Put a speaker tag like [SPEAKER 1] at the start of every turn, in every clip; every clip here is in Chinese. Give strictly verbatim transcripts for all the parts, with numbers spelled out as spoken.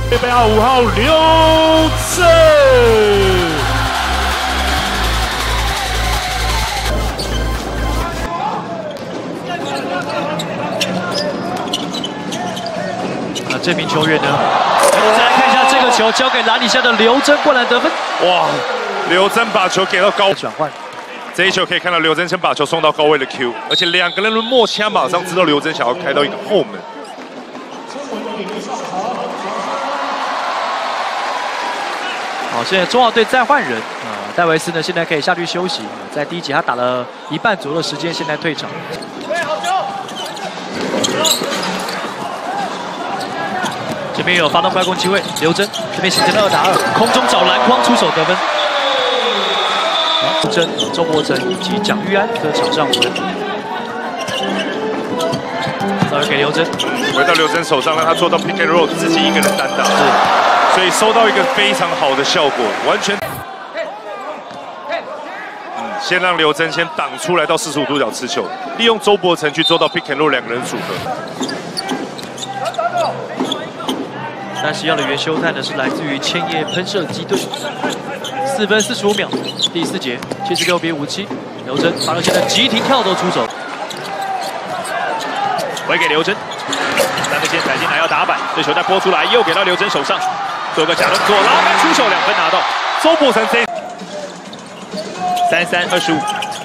[SPEAKER 1] 预备好五号刘正。
[SPEAKER 2] 这名球员呢？我们再来看一下这个球交给篮底下的刘真灌篮得分。
[SPEAKER 1] 哇，刘真把球给到高
[SPEAKER 2] 转换，
[SPEAKER 1] 这一球可以看到刘真先把球送到高位的 Q， 而且两个人的默契，他马上知道刘真想要开到一个后门。
[SPEAKER 2] 好，现在中华队再换人啊、呃，戴维斯呢现在可以下去休息，在第一节他打了一半左右的时间，现在退场。 这边有发动快攻机会，刘真这边形成了二打二，空中找篮筐出手得分。刘真、周伯成以及蒋玉安的场上五人，再给刘真，
[SPEAKER 1] 回到刘真手上，让他做到 pick and roll， 自己一个人单打，是，所以收到一个非常好的效果，完全。嗯，先让刘真先挡出来到四十五度角持球，利用周伯成去做到 pick and roll 两个人组合。
[SPEAKER 2] 但是要的元修探呢是来自于千叶喷射机队，四分四十五秒，第四节七十六比五十七，刘真发球线的急停跳投出手，回给刘真，三分线踩进来要打板，这球再拨出来又给到刘真手上，做个假动作拉杆出手两分拿到，
[SPEAKER 1] 周伯成这
[SPEAKER 2] 三三二十五，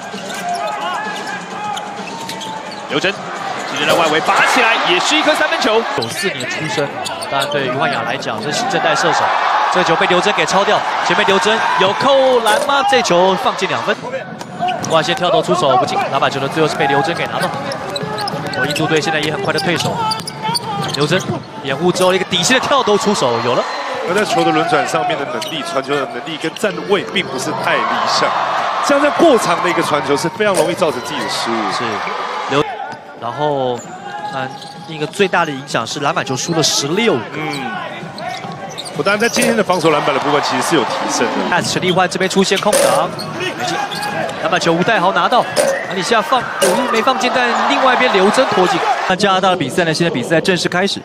[SPEAKER 2] 刘真。 直接在外围拔起来，也是一颗三分球。九四年出生，当然对于焕雅来讲是新生代射手。这个球被刘真给抄掉，前面刘真有扣篮吗？这球放进两分。外线跳投出手不进，篮板球呢最后是被刘真给拿到。印度队现在也很快的退守。刘真掩护之后一个底线的跳投出手有了。
[SPEAKER 1] 而在球的轮转上面的能力、传球的能力跟站位并不是太理想，这样在过长的一个传球是非常容易造成自己的失误。
[SPEAKER 2] 是刘。 然后，嗯，一个最大的影响是篮板球输了十六个。
[SPEAKER 1] 嗯，不但在今天的防守篮板的部分其实是有提升的。
[SPEAKER 2] 看陈立焕这边出现空档，没进，篮板球吴岱豪拿到，篮底下放有意没放进，但另外一边刘真拖进。那加拿大的比赛呢？现在比赛正式开始。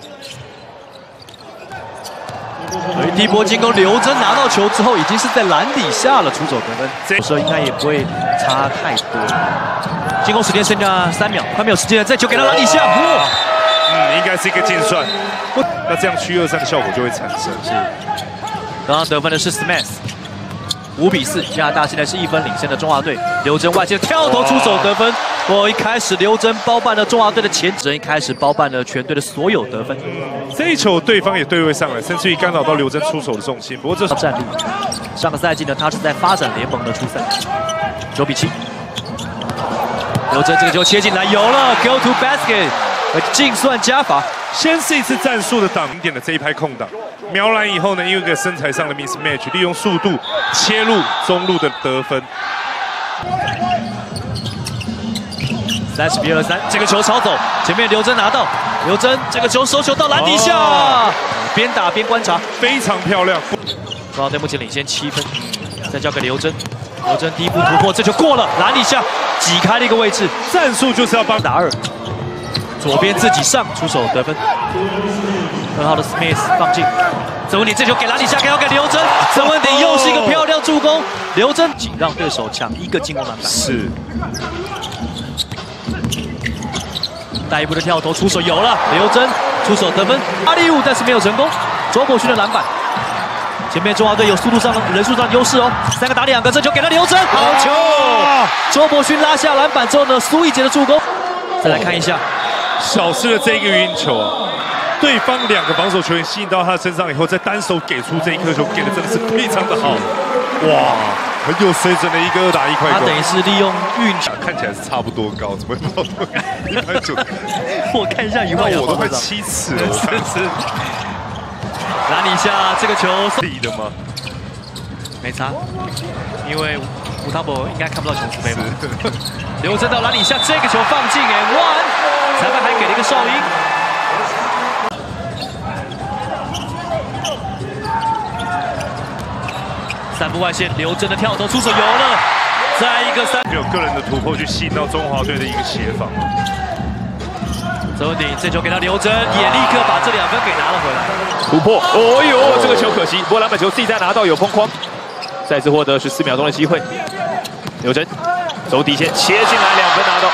[SPEAKER 2] 有一第一波进攻，刘真拿到球之后已经是在篮底下了，出手得分，这时候应该也不会差太多。 进攻时间剩下三秒，快没有时间了，这球给到篮底下，哇！
[SPEAKER 1] 嗯，应该是一个进算，那这样区二三的效果就会产生。
[SPEAKER 2] 是，刚刚得分的是 Smith， 五比四，加拿大现在是一分领先的中华队。刘真外线跳投出手得分，我一开始刘真包办了中华队的前指，一开始包办了全队的所有得分。
[SPEAKER 1] 这一球对方也对位上来，甚至于干扰到刘真出手的重心。不过这是
[SPEAKER 2] 战力，上个赛季呢，他是在发展联盟的出赛，九比七。 刘真这个球切进来，有了 ，go to basket， 净算加法。
[SPEAKER 1] 先是一次战术的挡点的这一拍空档，瞄篮以后呢，因为一个身材上的 mismatch， 利用速度切入中路的得分。
[SPEAKER 2] 三十比二三，这个球抄走，前面刘真拿到，刘真这个球手球到篮底下，哦、边打边观察，
[SPEAKER 1] 非常漂亮。
[SPEAKER 2] 中华队目前领先七分，再交给刘真。 刘真第一步突破，这球过了篮底下，挤开了一个位置。
[SPEAKER 1] 战术就是要帮
[SPEAKER 2] 打二，左边自己上出手得分。很好的 Smith 放进，曾文鼎这球给篮底下，给要给刘真，曾文鼎又是一个漂亮助攻。刘真仅让对手抢一个进攻篮板。
[SPEAKER 1] 是。
[SPEAKER 2] 带一步的跳投出手有了，刘真出手得分，阿里五但是没有成功。周伯勋的篮板。 前面中华队有速度上、人数上的优势哦，三个打两个，这球给了刘真，好球！周伯勋拉下篮板之后呢，苏奕杰的助攻。再来看一下，
[SPEAKER 1] 小失了这一个运球啊，对方两个防守球员吸引到他身上以后，再单手给出这一颗球，给的真的是非常的好，哇，很有水准的一个二打一快攻。
[SPEAKER 2] 他等于是利用运球，
[SPEAKER 1] 看起来是差不多高，怎么会跑到一百九？
[SPEAKER 2] 我看一下余焕阳，
[SPEAKER 1] 我都快七尺了，真是。
[SPEAKER 2] 篮底下这个球
[SPEAKER 1] 是你的吗？
[SPEAKER 2] 没差，因为吴汤博应该看不到琼斯杯嘛。刘真到篮底下，这个球放进哎 ，one， 裁判还给了一个哨音。三步外线，刘真的跳投出手有了，再一个三，
[SPEAKER 1] 有个人的突破去吸引到中华队的一个协防。
[SPEAKER 2] 曾文鼎这球给到刘真，也立刻把这两分给拿了回来。 突破，哦呦，这个球可惜，不过篮板球自己再拿到有碰框，再次获得十四秒钟的机会。刘真走底线切进来，两分拿到。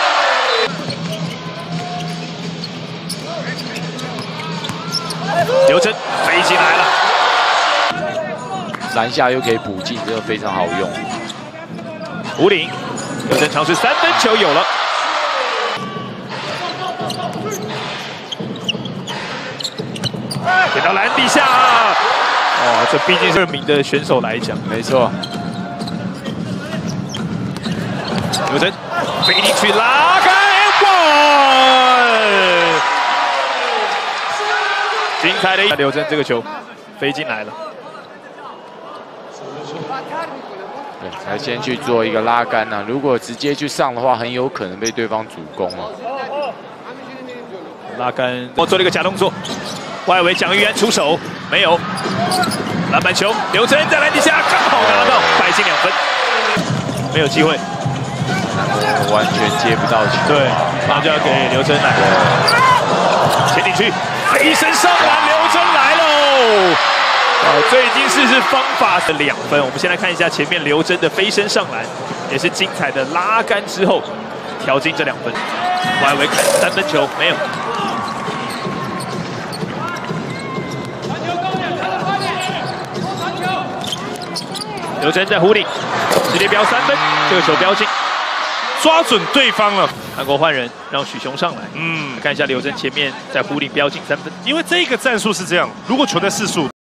[SPEAKER 2] 刘真飞进来了，
[SPEAKER 3] 篮下又可以补进，真的非常好用。
[SPEAKER 2] 胡岭，刘真尝试三分球有了。 点到篮底下，哦，这毕竟是名的选手来讲，
[SPEAKER 3] 没错。
[SPEAKER 2] 刘真飞进去拉开 one， 精彩的一刘真这个球飞进来了。
[SPEAKER 3] 对，才先去做一个拉杆呐、啊，如果直接去上的话，很有可能被对方主攻啊。
[SPEAKER 2] 拉杆，我做了一个假动作。 外围蒋玉安出手没有，篮板球，刘真在篮底下刚好拿到，白进两分，没有机会，
[SPEAKER 3] 完全接不到球。
[SPEAKER 2] 对，马上就要给刘真来，切进去，飞身上篮，刘真来喽！哦，这已经是是方法的两分。我们先来看一下前面刘真的飞身上篮，也是精彩的拉杆之后调进这两分，外围看三分球没有。 刘真在弧顶，直接飙三分，这个球飙进，
[SPEAKER 1] 抓准对方了。
[SPEAKER 2] 韩国换人，让许雄上来。
[SPEAKER 1] 嗯，
[SPEAKER 2] 看一下刘真前面在弧顶飙进三分，
[SPEAKER 1] 因为这个战术是这样，如果球在四速。